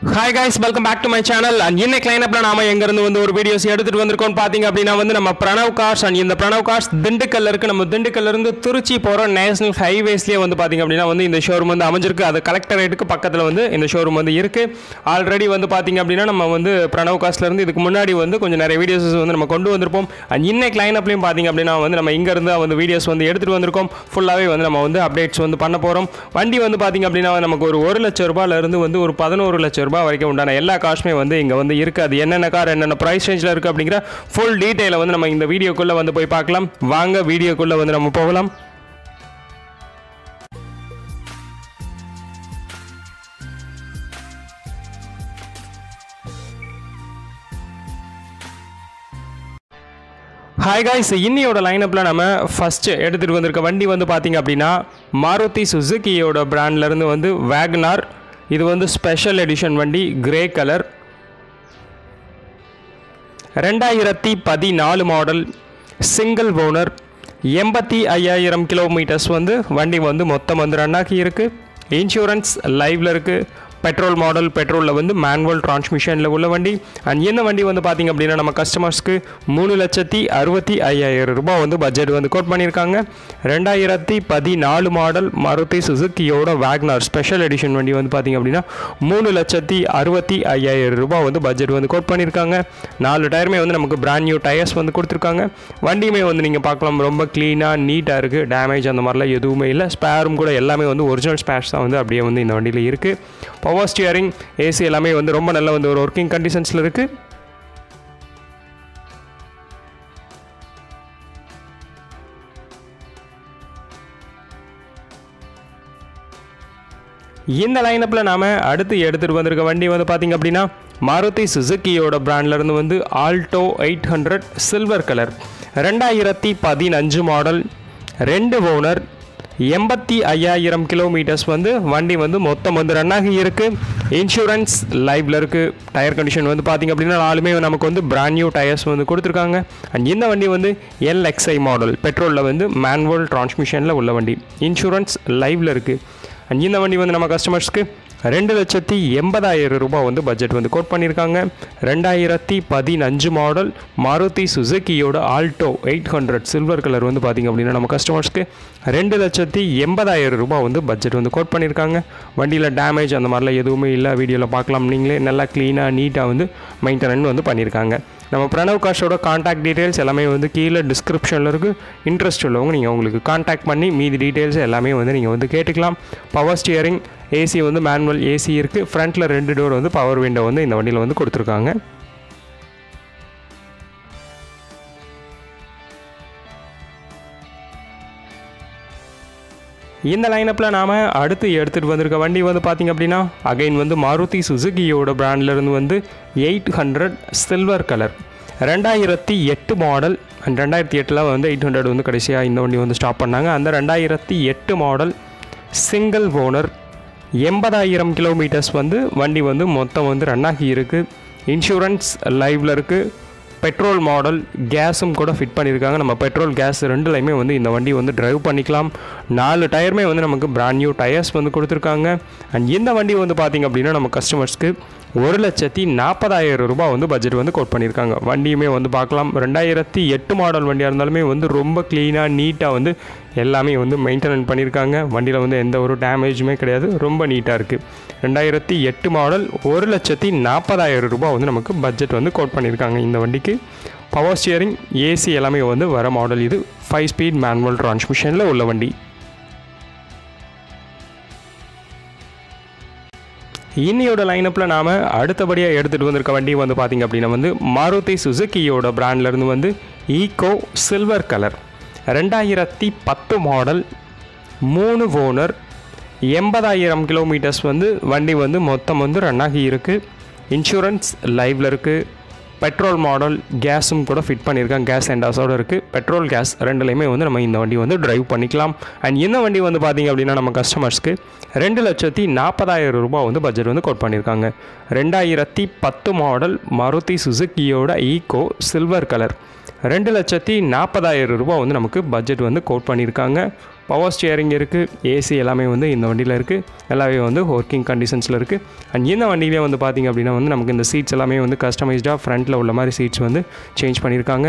Hi guys, welcome back to my channel. And இன்னைக்கு லைனப்ல நாம எங்க இருந்து வந்து ஒரு வீடியோஸ் எடுத்துட்டு வந்திருக்கோம் பாத்தீங்க அப்படினா வந்து நம்ம பிரணவ் கார்ஸ் and இந்த பிரணவ் கார்ஸ் திண்டுக்கல்ல இருக்கு. நம்ம திண்டுக்கல்ல இருந்து திருச்சி போற நேஷனல் ஹைவேஸ்லயே வந்து பாத்தீங்க அப்படினா வந்து இந்த ஷோரூம் வந்து அமைஞ்சிருக்கு. அது கலெக்டரேட்டுக்கு பக்கத்துல வந்து இந்த ஷோரூம் வந்து இருக்கு. ஆல்ரெடி வந்து பாத்தீங்க அப்படினா நம்ம வந்து பிரணவ் கார்ஸ்ல இருந்து இதுக்கு முன்னாடி வந்து கொஞ்சம் நிறைய வீடியோஸ் வந்து நம்ம கொண்டு வந்திருப்போம். and இன்னைக்கு லைனப்லயும் பாத்தீங்க அப்படினா வந்து நம்ம இங்க இருந்து வந்து வீடியோஸ் வந்து எடுத்துட்டு வந்திருக்கோம். ஃபுல்லாவே வந்து நம்ம வந்து அப்டேட்ஸ் வந்து பண்ண போறோம். வண்டி வந்து பாத்தீங்க அப்படினா நமக்கு ஒரு 1 லட்சம் ரூபாயில இருந்து வந்து ஒரு 11 லட்சம் ரூபாய் வரைக்கும் உண்டான எல்லா காசுமே வந்து இங்க வந்து இருக்கு. அது என்னென்ன கார் என்னென்ன பிரைஸ் ரேஞ்சில இருக்கு அப்படிங்கற ஃபுல் டீடைலை வந்து நம்ம இந்த வீடியோக்குள்ள வந்து போய் பார்க்கலாம். வாங்க வீடியோக்குள்ள வந்து நம்ம போகலாம். Hi guys, இன்னியோட லைனப்ல நம்ம ஃபர்ஸ்ட் எடுத்துட்டு வந்திருக்க வண்டி வந்து பாத்தீங்க அப்படினா மாருதி சுசுகியோட பிராண்ட்ல இருந்து வந்து வேகனார். இது வந்து ஸ்பெஷல் எடிஷன் வண்டி, grey colour, 2014 model, single owner, 85,000 kilometres வந்து வண்டி வந்து மொத்தம் வந்து ரன் ஆகி இருக்கு. இன்சூரன்ஸ் லைவ்ல இருக்கு. பெட்ரோல் மாடல், பெட்ரோலில் வந்து மேனுவல் டிரான்ஸ்மிஷனில் உள்ள வண்டி. அண்ட் இந்த வண்டி வந்து பார்த்திங்க அப்படின்னா நம்ம கஸ்டமர்ஸ்க்கு 3,65,000 ரூபாய் வந்து பட்ஜெட் வந்து கோட் பண்ணியிருக்காங்க. 2014 மாடல் மாருதி சுசுகியோட வேகனார் ஸ்பெஷல் எடிஷன் வண்டி வந்து பார்த்திங்க அப்படின்னா 3,65,000 ரூபாய் வந்து பட்ஜெட் வந்து கோட் பண்ணியிருக்காங்க. 4 டயருமே வந்து நமக்கு பிராண்ட் நியூ டயர்ஸ் வந்து கொடுத்துருக்காங்க. வண்டியுமே வந்து நீங்கள் பார்க்கலாம், ரொம்ப க்ளீனாக நீட்டாக இருக்குது. டேமேஜ் அந்த மாதிரிலாம் எதுவுமே இல்லை. ஸ்பேரும் கூட எல்லாமே வந்து ஒரிஜினல் ஸ்பேர்ஸ் தான் வந்து அப்படியே வந்து இந்த வண்டியில் இருக்குது. பவர் ஸ்டியரிங், ஏசி எல்லாமே வந்து ரொம்ப நல்ல வந்து ஒரு ஒர்க்கிங் கண்டிஷன்ஸில் இருக்குது. இந்த லைனப்பில் நாம் அடுத்து எடுத்துகிட்டு வந்திருக்க வண்டி வந்து பார்த்திங்க அப்படின்னா மாருதி சுசுகியோட பிராண்ட்லேருந்து வந்து Alto 800 silver colour, 2015 model, 2 owner, 85,000 kilometres வந்து வண்டி வந்து மொத்தம் வந்து ரன் ஆகி இருக்குது. இன்சூரன்ஸ் லைவ்ல இருக்குது. டயர் கண்டிஷன் வந்து பார்த்திங்க அப்படின்னா 4மே நமக்கு வந்து பிராண்ட் நியூ டயர்ஸ் வந்து கொடுத்துருக்காங்க. அண்ட் இந்த வண்டி வந்து LXI மாடல், பெட்ரோலில் வந்து மேனுவல் டிரான்ஸ்மிஷனில் உள்ள வண்டி. இன்சூரன்ஸ் லைவ்ல இருக்குது. அண்ட் இந்த வண்டி வந்து நம்ம கஸ்டமர்ஸ்க்கு 2,80,000 ரூபாய் வந்து பட்ஜெட் வந்து கோட் பண்ணியிருக்காங்க. 2015 மாடல் மாருதி சுசுகியோட ஆல்டோ 800 சில்வர் கலர் வந்து பார்த்திங்க அப்படின்னா நம்ம கஸ்டமர்ஸ்க்கு 2,80,000 ரூபாய் வந்து பட்ஜெட் வந்து கோட் பண்ணியிருக்காங்க. வண்டியில் டேமேஜ் அந்த மாதிரிலாம் எதுவுமே இல்லை. வீடியோவில் பார்க்கலாம் நீங்களே. நல்லா க்ளீனாக நீட்டாக வந்து மெயின்டெனன்ஸ் வந்து பண்ணியிருக்காங்க. நம்ம பிரணவ் கார்ஸோட கான்டாக்ட் டீட்டெயில்ஸ் எல்லாமே வந்து கீழே டிஸ்கிரிப்ஷனில் இருக்குது. இன்ட்ரெஸ்ட் உள்ளவங்க நீங்கள் உங்களுக்கு கான்டாக்ட் பண்ணி மீதி டீட்டெயில்ஸ் எல்லாமே வந்து நீங்கள் வந்து கேட்டுக்கலாம். பவர் ஸ்டியரிங், ஏசி வந்து மேனுவல் ஏசி இருக்குது. ஃப்ரண்ட்டில் 2 டோர் வந்து பவர் விண்டோ வந்து இந்த வண்டியில் வந்து கொடுத்துருக்காங்க. இந்த லைனப்பில் நாம் அடுத்து எடுத்துகிட்டு வந்திருக்க வண்டி வந்து பார்த்திங்க அப்படின்னா அகைன் வந்து மாருதி சுசுகியோட பிராண்ட்லேருந்து வந்து 800 சில்வர் கலர், 2008 மாடல். அண்ட் 2008 வந்து 800 வந்து கடைசியாக இந்த வண்டி வந்து ஸ்டாப் பண்ணாங்க. அந்த 2008 மாடல், சிங்கிள் ஓனர், 80,000 கிலோமீட்டர்ஸ் வந்து வண்டி வந்து மொத்தம் வந்து ரன் ஆகி இருக்குது. இன்சூரன்ஸ் லைவ்ல இருக்குது. பெட்ரோல் மாடல், கேஸும் கூட ஃபிட் பண்ணியிருக்காங்க. நம்ம பெட்ரோல் கேஸ் ரெண்டுலையுமே வந்து இந்த வண்டி வந்து ட்ரைவ் பண்ணிக்கலாம். 4 டயருமே வந்து நமக்கு பிராண்ட் நியூ டயர்ஸ் வந்து கொடுத்துருக்காங்க. அண்ட் இந்த வண்டி வந்து பார்த்திங்க அப்படின்னா நம்ம கஸ்டமர்ஸ்க்கு 1,40,000 ரூபாய் வந்து பட்ஜெட் வந்து கோட் பண்ணியிருக்காங்க. வண்டியுமே வந்து பார்க்கலாம். 2008 மாடல் வண்டியாக இருந்தாலுமே வந்து ரொம்ப க்ளீனாக நீட்டாக வந்து எல்லாமே வந்து மெயின்டெனன்ஸ் பண்ணியிருக்காங்க. வண்டியில் வந்து எந்த ஒரு டேமேஜுமே கிடையாது. ரொம்ப நீட்டாக இருக்குது. 2008 மாடல், 1,40,000 ரூபாய் வந்து நமக்கு பட்ஜெட் வந்து கோட் பண்ணியிருக்காங்க இந்த வண்டிக்கு. பவர் ஸ்டியரிங், ஏசி எல்லாமே வந்து வர மாடல். இது 5 ஸ்பீட் மேனுவல் டிரான்ஸ்மிஷனில் உள்ள வண்டி. இன்னியோட லைனப்பில் நாம் அடுத்தபடியாக எடுத்துகிட்டு வந்திருக்க வண்டி வந்து பார்த்திங்க அப்படின்னா வந்து மாருதி சுசுகியோட பிராண்ட்லேருந்து வந்து Eeco silver colour, 2010 model, 3 owner, 80,000 kilometres வந்து வண்டி வந்து மொத்தம் வந்து ரன் ஆகி இருக்குது. இன்சூரன்ஸ் லைவ்ல இருக்குது. பெட்ரோல் மாடல், கேஸும் கூட ஃபிட் பண்ணியிருக்காங்க. கேஸ் எண்டாஸோடு இருக்குது. பெட்ரோல் கேஸ் ரெண்டுலேயுமே வந்து நம்ம இந்த வண்டி வந்து ட்ரைவ் பண்ணிக்கலாம். அண்ட் இந்த வண்டி வந்து பார்த்திங்க அப்படின்னா நம்ம கஸ்டமர்ஸ்க்கு 2,40,000 ரூபாய் வந்து பட்ஜெட் வந்து கோட் பண்ணியிருக்காங்க. 2010 மாடல் மாருதி சுசுகியோட ஈகோ சில்வர் கலர், 2,40,000 ரூபாய் வந்து நமக்கு பட்ஜெட் வந்து கோட் பண்ணியிருக்காங்க. பவர் ஸ்டியரிங் இருக்குது, ஏசி எல்லாமே வந்து இந்த வண்டியில் இருக்குது, எல்லாமே வந்து ஒர்க்கிங் கண்டிஷன்ஸில் இருக்குது. அண்ட் இந்த வண்டியிலே வந்து பார்த்திங்க அப்படின்னா வந்து நமக்கு இந்த சீட்ஸ் எல்லாமே வந்து கஸ்டமைஸ்டாக ஃப்ரண்ட்டில் உள்ள மாதிரி சீட்ஸ் வந்து சேஞ்ச் பண்ணியிருக்காங்க.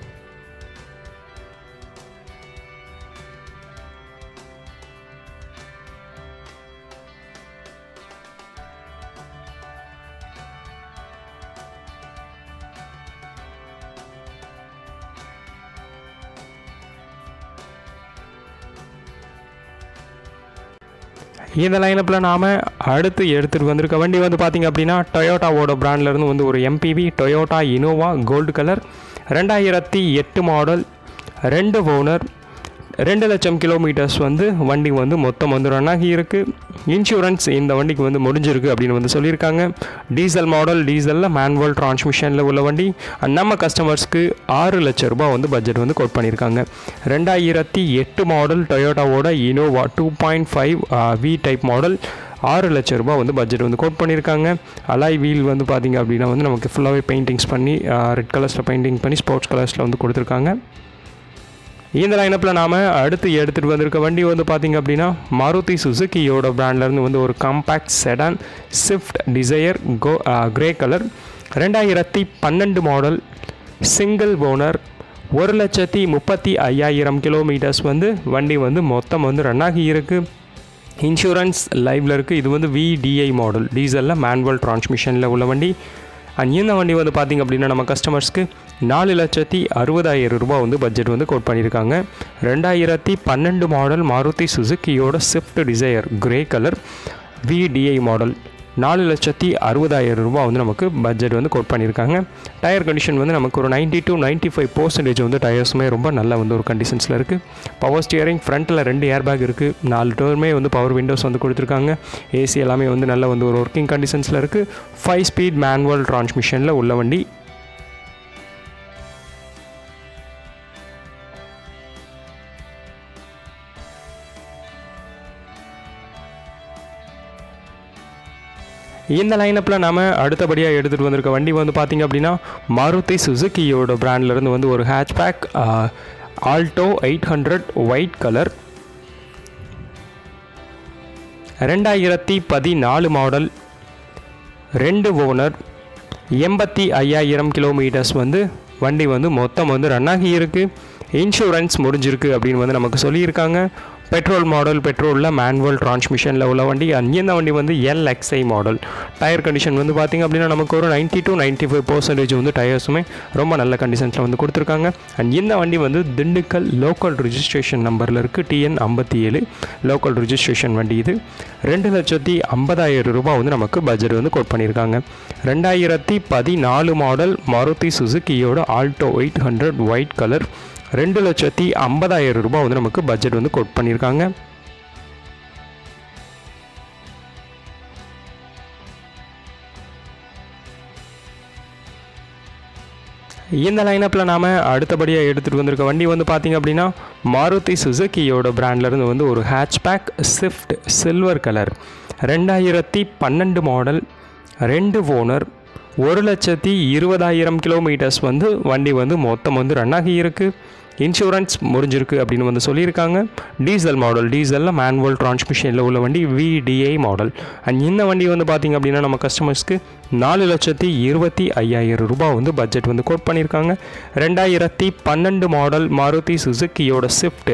இந்த லைனப்பில் நாம் அடுத்து எடுத்துகிட்டு வந்திருக்க வண்டி வந்து பார்த்திங்க அப்படின்னா டொயோட்டாவோட பிராண்ட்லேருந்து வந்து ஒரு MPV Toyota Innova gold colour 2008 model, 2 owner, 2 லட்சம் கிலோமீட்டர்ஸ் வந்து வண்டி வந்து மொத்தம் வந்து ரன் ஆகி இருக்குது. இன்சூரன்ஸ் இந்த வண்டிக்கு வந்து முடிஞ்சிருக்கு அப்படின்னு வந்து சொல்லியிருக்காங்க. டீசல் மாடல், டீசலில் மேனுவல் டிரான்ஸ்மிஷனில் உள்ள வண்டி. நம்ம கஸ்டமர்ஸ்க்கு 6 லட்சம் ரூபாய் வந்து பட்ஜெட் வந்து கோட் பண்ணியிருக்காங்க. 2008 மாடல் டொயோட்டாவோட இனோவா 2.5 வி டைப் மாடல், 6 லட்சம் ரூபாய் வந்து பட்ஜெட் வந்து கோட் பண்ணியிருக்காங்க. அலாய் வீல் வந்து பார்த்திங்க அப்படின்னா வந்து நமக்கு ஃபுல்லாகவே பெயிண்டிங்ஸ் பண்ணி ரெட் கலர்ஸில் பெயிண்டிங் பண்ணி ஸ்போர்ட்ஸ் கலர்ஸில் வந்து கொடுத்துருக்காங்க. இந்த லைனப்பில் நாம் அடுத்து எடுத்துகிட்டு வந்திருக்க வண்டி வந்து பார்த்திங்க அப்படின்னா மாருதி சுசுக்கியோட பிராண்ட்லேருந்து வந்து ஒரு compact sedan Swift Dzire grey colour, 2012 model, single owner, 1,35,000 kilometres வந்து வண்டி வந்து மொத்தம் வந்து ரன் ஆகி இருக்குது. இன்சூரன்ஸ் லைவில் இருக்குது. இது வந்து VDI மாடல், டீசலில் மேனுவல் டிரான்ஸ்மிஷனில் உள்ள வண்டி. அண்ட் இந்த வண்டி வந்து பார்த்திங்க அப்படின்னா நம்ம கஸ்டமர்ஸ்க்கு 4,60,000 ரூபாய் வந்து பட்ஜெட் வந்து கோட் பண்ணியிருக்காங்க. 2012 மாடல் மாருதி சுசுக்கியோட Swift Dzire grey colour VDI model, 4,60,000 ரூபாய் வந்து நமக்கு பட்ஜெட் வந்து கோட் பண்ணியிருக்காங்க. டயர் கண்டிஷன் வந்து நமக்கு ஒரு 90 to 95% வந்து டயர்ஸுமே ரொம்ப நல்ல வந்து ஒரு கண்டிஷன்ஸில் இருக்குது. பவர் ஸ்டியரிங், ஃப்ரண்ட்டில் 2 ஏர் பேக் இருக்குது, 4 டோருமே வந்து பவர் விண்டோஸ் வந்து கொடுத்துருக்காங்க. ஏசி எல்லாமே வந்து நல்ல வந்து ஒரு ஒர்க்கிங் கண்டிஷன்ஸில் இருக்குது. 5 ஸ்பீட் மேனுவல் டிரான்ஸ்மிஷனில் உள்ள வண்டி. இந்த லைனப்பில் நாம் அடுத்தபடியாக எடுத்துகிட்டு வந்திருக்க வண்டி வந்து பார்த்திங்க அப்படின்னா மாருதி சுசுக்கியோட பிராண்ட்லேருந்து வந்து ஒரு hatchback Alto 800 white colour, 2014 model, 2 owner, 85,000 kilometres வந்து வண்டி வந்து மொத்தம் வந்து ரன் ஆகி இருக்குது. இன்சூரன்ஸ் முடிஞ்சிருக்கு அப்படின்னு வந்து நமக்கு சொல்லியிருக்காங்க. பெட்ரோல் மாடல், பெட்ரோலில் மேனுவல் டிரான்ஸ்மிஷனில் உள்ள வண்டி. இந்த வண்டி வந்து LXI மாடல். டயர் கண்டிஷன் வந்து பார்த்திங்க அப்படின்னா நமக்கு ஒரு 90 to 95% வந்து டயர்ஸுமே ரொம்ப நல்ல கண்டிஷன்ஸில் வந்து கொடுத்துருக்காங்க. அண்ட் இந்த வண்டி வந்து திண்டுக்கல் லோக்கல் ரிஜிஸ்ட்ரேஷன் நம்பரில் இருக்குது, TN 57 லோக்கல் ரிஜிஸ்ட்ரேஷன் வண்டி. இது 2,50,000 ரூபாய் வந்து நமக்கு பட்ஜெட் வந்து கோட் பண்ணியிருக்காங்க. 2014 மாடல் மாருதி சுசுக்கியோட ஆல்டோ 800 ஒயிட் கலர், 2,50,000 ரூபாய் வந்து நமக்கு பட்ஜெட் வந்து கோட் பண்ணியிருக்காங்க. இந்த லைனப்பில் நாம் அடுத்தபடியாக எடுத்துகிட்டு வந்திருக்க வண்டி வந்து பார்த்திங்க அப்படின்னா மாருதி சுசுக்கியோட பிராண்ட்லேருந்து வந்து ஒரு hatchback Swift silver colour, 2012 model, 2 owner, 1,20,000 kilometres வந்து வண்டி வந்து மொத்தம் வந்து ரன் ஆகி இருக்குது. இன்சூரன்ஸ் முடிஞ்சிருக்கு அப்படின்னு வந்து சொல்லியிருக்காங்க. டீசல் மாடல், டீசலில் மேனுவல் டிரான்ஸ்மிஷனில் உள்ள வண்டி VDI மாடல். அண்ட் இந்த வண்டி வந்து பார்த்திங்க அப்படின்னா நம்ம கஸ்டமர்ஸ்க்கு 4,25,000 ரூபாய் வந்து பட்ஜெட் வந்து கோட் பண்ணியிருக்காங்க. 2012 மாடல் மாருதி சுசுக்கியோட ஸ்விஃப்ட்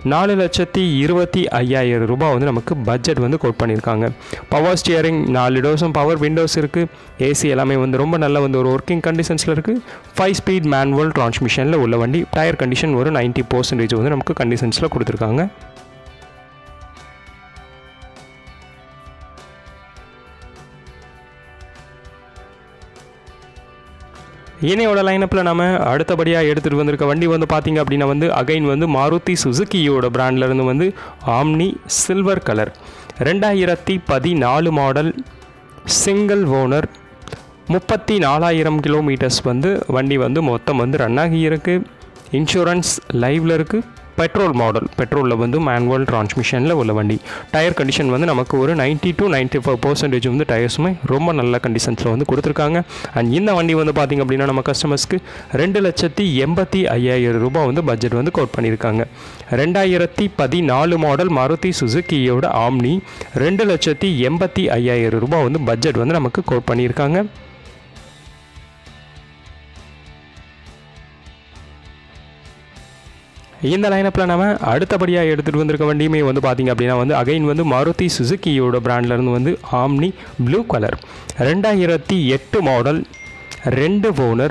4,25,000 ரூபாய் வந்து நமக்கு பட்ஜெட் வந்து கோட் பண்ணியிருக்காங்க. பவர் ஸ்டியரிங், 4 டோர்ஸும் பவர் விண்டோஸ் இருக்குது. ஏசி எல்லாமே வந்து ரொம்ப நல்ல வந்து ஒரு ஒர்க்கிங் கண்டிஷன்ஸில் இருக்குது. 5 ஸ்பீட் மேனுவல் டிரான்ஸ்மிஷனில் உள்ள வண்டி. டயர் கண்டிஷன் ஒரு 90% வந்து நமக்கு கண்டிஷன்ஸில் கொடுத்துருக்காங்க. இனியோட லைனப்பில் நம்ம அடுத்தபடியாக எடுத்துகிட்டு வந்திருக்க வண்டி வந்து பார்த்திங்க அப்படின்னா வந்து அகைன் வந்து மாருதி சுசுக்கியோட பிராண்ட்லேருந்து வந்து Omni silver colour, 2014 model, single owner, 34,000 kilometres வந்து வண்டி வந்து மொத்தம் வந்து ரன் ஆகி இருக்குது. இன்சூரன்ஸ் லைவில் இருக்குது. பெட்ரோல் மாடல், பெட்ரோலில் வந்து மேனுவல் டிரான்ஸ்மிஷனில் உள்ள வண்டி. டயர் கண்டிஷன் வந்து நமக்கு ஒரு 90 to 95% வந்து டயர்ஸுமே ரொம்ப நல்ல கண்டிஷன்ஸில் வந்து கொடுத்துருக்காங்க. அண்ட் இந்த வண்டி வந்து பார்த்திங்க அப்படின்னா நம்ம கஸ்டமர்ஸ்க்கு 2,85,000 ரூபாய் வந்து பட்ஜெட் வந்து கோட் பண்ணியிருக்காங்க. 2014 மாடல் மாருதி சுசுக்கியோட ஆம்னி 2,85,000 ரூபாய் வந்து பட்ஜெட் வந்து நமக்கு கோட் பண்ணியிருக்காங்க. இந்த லைனப்பில் நம்ம அடுத்தபடியாக எடுத்துகிட்டு வந்திருக்க வண்டியுமே வந்து பார்த்திங்க அப்படின்னா வந்து அகைன் வந்து மாருதி சுசுக்கியோட பிராண்ட்லேருந்து வந்து Omni blue colour 2008 model 2 owner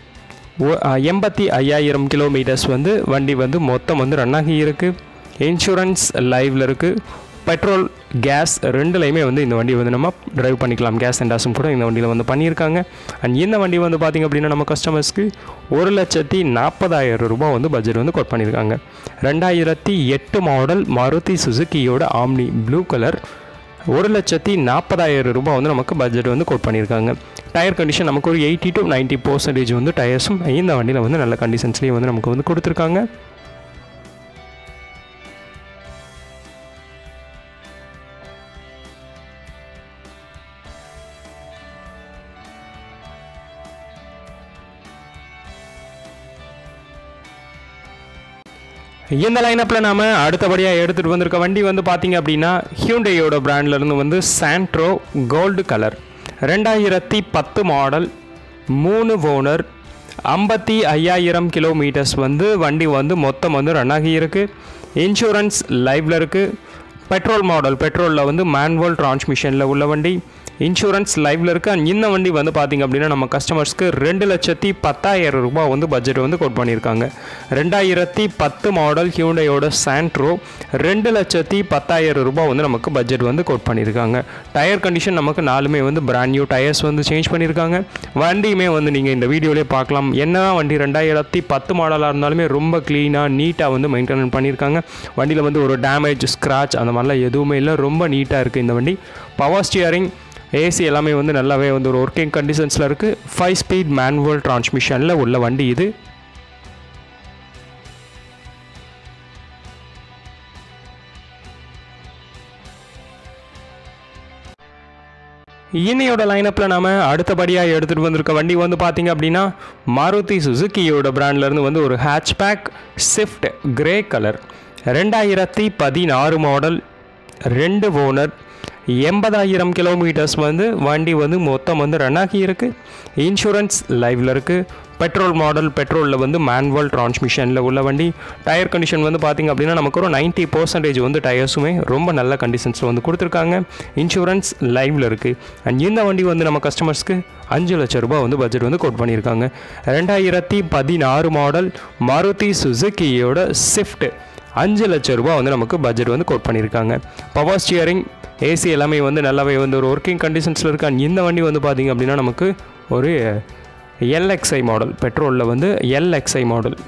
85,000 kilometres வந்து வண்டி வந்து மொத்தம் வந்து ரன் ஆகி இருக்குது. இன்சூரன்ஸ் லைவில் இருக்குது. பெட்ரோல் கேஸ் ரெண்டுலையுமே வந்து இந்த வண்டி வந்து நம்ம ட்ரைவ் பண்ணிக்கலாம். கேஸ் அண்ட் டாஸும் கூட இந்த வண்டியில் வந்து பண்ணியிருக்காங்க. அண்ட் இந்த வண்டி வந்து பார்த்திங்க அப்படின்னா நம்ம கஸ்டமர்ஸ்க்கு 1,40,000 ரூபாய் வந்து பட்ஜெட் வந்து கோட் பண்ணியிருக்காங்க. 2008 மாடல் மாருதி சுசுக்கியோட ஆம்னி ப்ளூ கலர் 1,40,000 ரூபாய் வந்து நமக்கு பட்ஜெட் வந்து கோட் பண்ணியிருக்காங்க. டயர் கண்டிஷன் நமக்கு ஒரு 80 to 90% வந்து டயர்ஸும் இந்த வண்டியில் வந்து நல்ல கண்டிஷன்ஸ்லேயும் வந்து நமக்கு வந்து கொடுத்துருக்காங்க. இந்த லைனப்பில் நாம் அடுத்தபடியாக எடுத்துகிட்டு வந்திருக்க வண்டி வந்து பார்த்திங்க அப்படின்னா ஹியூண்டையோட பிராண்ட்லேருந்து வந்து Santro gold colour 2010 model 3 owner 55,000 kilometres வந்து வண்டி வந்து மொத்தம் வந்து ரன் ஆகி இருக்குது. இன்சூரன்ஸ் லைவில் இருக்குது. பெட்ரோல் மாடல், பெட்ரோலில் வந்து மேனுவல் டிரான்ஸ்மிஷனில் உள்ள வண்டி. இன்சூரன்ஸ் லைவில் இருக்குது. அண்ட் இந்த வண்டி வந்து பார்த்திங்க அப்படின்னா நம்ம கஸ்டமர்ஸ்க்கு 2,10,000 ரூபாய் வந்து பட்ஜெட் வந்து கோட் பண்ணியிருக்காங்க. 2010 மாடல் ஹியூண்டையோட சாண்ட்ரோ 2,10,000 ரூபாய் வந்து நமக்கு பட்ஜெட் வந்து கோட் பண்ணியிருக்காங்க. டயர் கண்டிஷன் நமக்கு 4மே வந்து பிராண்ட் நியூ டயர்ஸ் வந்து சேஞ்ச் பண்ணியிருக்காங்க. வண்டியுமே வந்து நீங்கள் இந்த வீடியோலேயே பார்க்கலாம். என்ன வண்டி 2010 மாடலாக இருந்தாலுமே ரொம்ப க்ளீனாக நீட்டாக வந்து மெயின்டைன் பண்ணியிருக்காங்க. வண்டியில் வந்து ஒரு டேமேஜ் ஸ்க்ராட்ச் அந்த மாதிரிலாம் எதுவுமே இல்லை. ரொம்ப நீட்டாக இருக்குது இந்த வண்டி. பவர் ஸ்டியரிங், ஏசி எல்லாமே வந்து நல்லாவே வந்து ஒரு ஒர்க்கிங் கண்டிஷன்ஸில் இருக்குது. 5 ஸ்பீட் மேனுவல் டிரான்ஸ்மிஷனில் உள்ள வண்டி இது. இன்னையோட லைனப்பில் நாம் அடுத்தபடியாக எடுத்துகிட்டு வந்திருக்க வண்டி வந்து பார்த்திங்க அப்படின்னா மாருதி சுசுக்கியோட பிராண்ட்லேருந்து வந்து ஒரு hatchback Swift grey colour 2016 model 2 owner 80,000 kilometres வந்து வண்டி வந்து மொத்தம் வந்து ரன் ஆகி இருக்குது. இன்சூரன்ஸ் லைவில் இருக்குது. பெட்ரோல் மாடல், பெட்ரோலில் வந்து மேனுவல் டிரான்ஸ்மிஷனில் உள்ள வண்டி. டயர் கண்டிஷன் வந்து பார்த்திங்க அப்படின்னா நமக்கு ஒரு 90% வந்து டயர்ஸுமே ரொம்ப நல்ல கண்டிஷன்ஸில் வந்து கொடுத்துருக்காங்க. இன்சூரன்ஸ் லைவில் இருக்குது. அண்ட் இந்த வண்டி வந்து நம்ம கஸ்டமர்ஸ்க்கு 5 லட்சம் ரூபாய் வந்து பட்ஜெட் வந்து கோட் பண்ணியிருக்காங்க. 2016 மாடல் மாருதி சுசுக்கியோட ஸ்விஃப்ட் 5 லட்சம் ரூபாய் வந்து நமக்கு பட்ஜெட் வந்து கோட் பண்ணியிருக்காங்க. பவர் ஸ்டியரிங், ஏசி எல்லாமே வந்து நல்லாவே வந்து ஒரு ஒர்க்கிங் கண்டிஷன்ஸில் இருக்குது. அண்ட் இந்த வண்டி வந்து பார்த்திங்க அப்படின்னா நமக்கு ஒரு LXi மாடல், பெட்ரோலில் வந்து LXi மாடல்.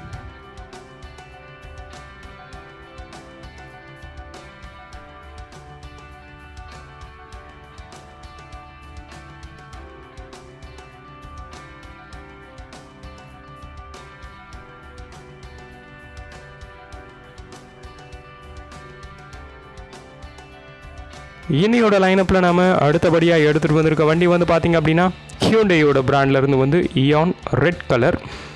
இன்னையோட லைனப்பில் நாம் அடுத்தபடியாக எடுத்துகிட்டு வந்திருக்க வண்டி வந்து பார்த்திங்க அப்படின்னா ஹியூண்டையோட பிராண்ட்லேருந்து வந்து Eon red colour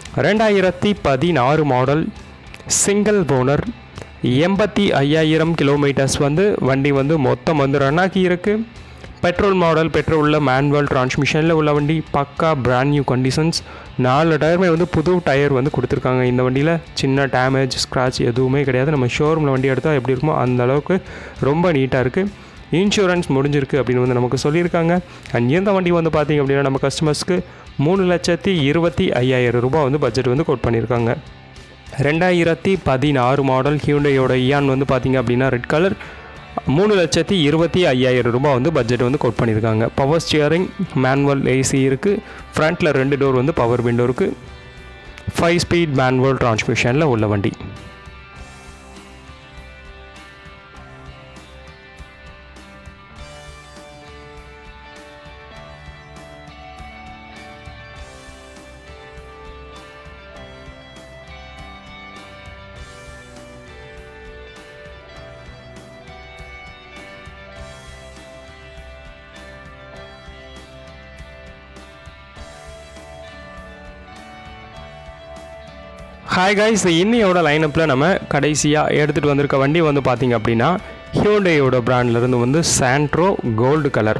2016 model single owner 85,000 kilometres வந்து வண்டி வந்து மொத்தம் வந்து ரன் ஆகி இருக்குது. பெட்ரோல் மாடல், பெட்ரோலில் மேனுவல் டிரான்ஸ்மிஷனில் உள்ள வண்டி. பக்கா பிராண்ட் நியூ கண்டிஷன்ஸ். 4 டயருமே வந்து புது டயர் வந்து கொடுத்துருக்காங்க. இந்த வண்டியில் சின்ன டேமேஜ் ஸ்க்ராட்ச் எதுவுமே கிடையாது. நம்ம ஷோரூமில் வண்டி எடுத்தால் எப்படி இருக்குமோ அந்த அளவுக்கு ரொம்ப நீட்டாக இருக்குது. இன்சூரன்ஸ் முடிஞ்சிருக்கு அப்படின்னு வந்து நமக்கு சொல்லியிருக்காங்க. அண்ட் இந்த வண்டி வந்து பார்த்திங்க அப்படின்னா நம்ம கஸ்டமர்ஸ்க்கு 3,25,000 ரூபாய் வந்து பட்ஜெட் வந்து கோட் பண்ணியிருக்காங்க. 2016 மாடல் ஹியூண்டையோட இயான் வந்து பார்த்திங்க அப்படின்னா ரெட் கலர் 3,25,000 ரூபாய் வந்து பட்ஜெட் வந்து கோட் பண்ணியிருக்காங்க. பவர் ஸ்டியரிங், மேனுவல் ஏசி இருக்குது. ஃப்ரண்ட்டில் 2 டோர் வந்து பவர் விண்டோ இருக்குது. 5 ஸ்பீட் மேனுவல் டிரான்ஸ்மிஷனில் உள்ள வண்டி. ஹாய் காய்ஸ், இன்னையோட லைனப்பில் நம்ம கடைசியாக எடுத்துகிட்டு வந்திருக்க வண்டி வந்து பார்த்திங்க அப்படின்னா ஹியூண்டையோட பிராண்ட்லேருந்து வந்து Santro gold colour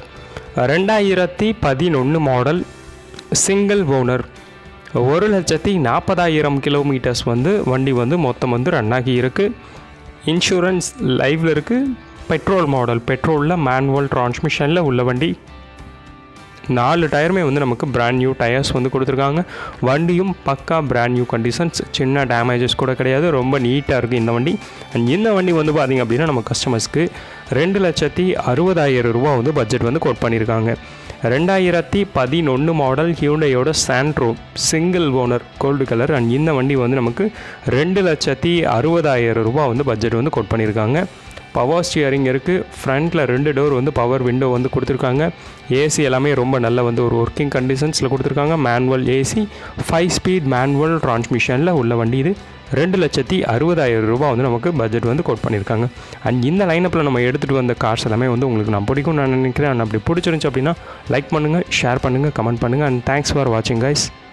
2011 model single owner 1,40,000 kilometres வந்து வண்டி வந்து மொத்தம் வந்து ரன் ஆகி இருக்குது. இன்சூரன்ஸ் லைவில் இருக்குது. பெட்ரோல் மாடல், பெட்ரோலில் மேனுவல் டிரான்ஸ்மிஷனில் உள்ள வண்டி. 4 டயருமே வந்து நமக்கு பிராண்ட் நியூ டயர்ஸ் வந்து கொடுத்துருக்காங்க. வண்டியும் பக்கா பிராண்ட் நியூ கண்டிஷன்ஸ், சின்ன டேமேஜஸ் கூட கிடையாது. ரொம்ப நீட்டாக இருக்குது இந்த வண்டி. அண்ட் இந்த வண்டி வந்து பார்த்திங்க அப்படின்னா நம்ம கஸ்டமர்ஸ்க்கு 2,60,000 ரூபா வந்து பட்ஜெட் வந்து கோட் பண்ணியிருக்காங்க. 2011 மாடல் ஹியூண்டையோட Santro single owner gold colour. And இந்த வண்டி வந்து நமக்கு 2,60,000 ரூபா வந்து பட்ஜெட் வந்து கோட் பண்ணியிருக்காங்க. பவர் ஸ்டியரிங் இருக்குது. ஃப்ரண்ட்டில் 2 டோர் வந்து பவர் விண்டோ வந்து கொடுத்துருக்காங்க. ஏசி எல்லாமே ரொம்ப நல்ல வந்து ஒரு ஒர்க்கிங் கண்டிஷன்ஸில் கொடுத்துருக்காங்க. மேனுவல் ஏசி, 5 ஸ்பீட் மேனுவல் டிரான்ஸ்மிஷனில் உள்ள வண்டி. இது 2,60,000 ரூபா வந்து நமக்கு பட்ஜெட் வந்து கோட் பண்ணியிருக்காங்க. அண்ட் இந்த லைனப்பில் நம்ம எடுத்துகிட்டு வந்த கார்ஸ் எல்லாமே வந்து உங்களுக்கு நான் பிடிக்கும் நான் நினைக்கிறேன். அப்படி பிடிச்சிருந்துச்சு அப்படின்னா லைக் பண்ணுங்கள், ஷேர் பண்ணுங்கள், கமெண்ட் பண்ணுங்கள். அண்ட் தேங்க்ஸ் ஃபார் வாட்சிங் கைஸ்.